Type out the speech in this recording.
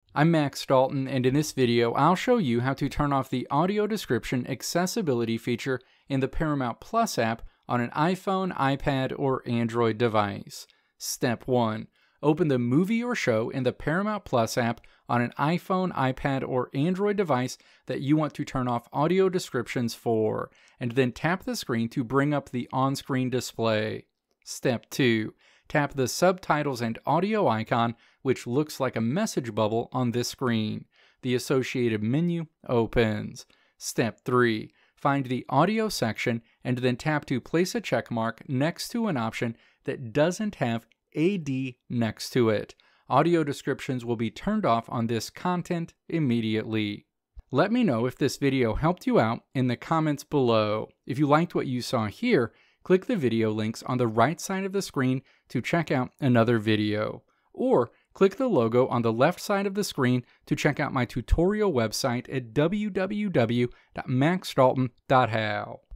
I'm Max Dalton, and in this video I'll show you how to turn off the audio description accessibility feature in the Paramount Plus app on an iPhone, iPad, or Android device. Step 1. Open the movie or show in the Paramount Plus app on an iPhone, iPad, or Android device that you want to turn off audio descriptions for, and then tap the screen to bring up the on-screen display. Step 2. Tap the Subtitles and Audio icon, which looks like a message bubble on this screen. The associated menu opens. Step 3. Find the Audio section and then tap to place a check mark next to an option that doesn't have AD next to it. Audio descriptions will be turned off on this content immediately. Let me know if this video helped you out in the comments below. If you liked what you saw here, click the video links on the right side of the screen to check out another video. Or click the logo on the left side of the screen to check out my tutorial website at www.maxdalton.how.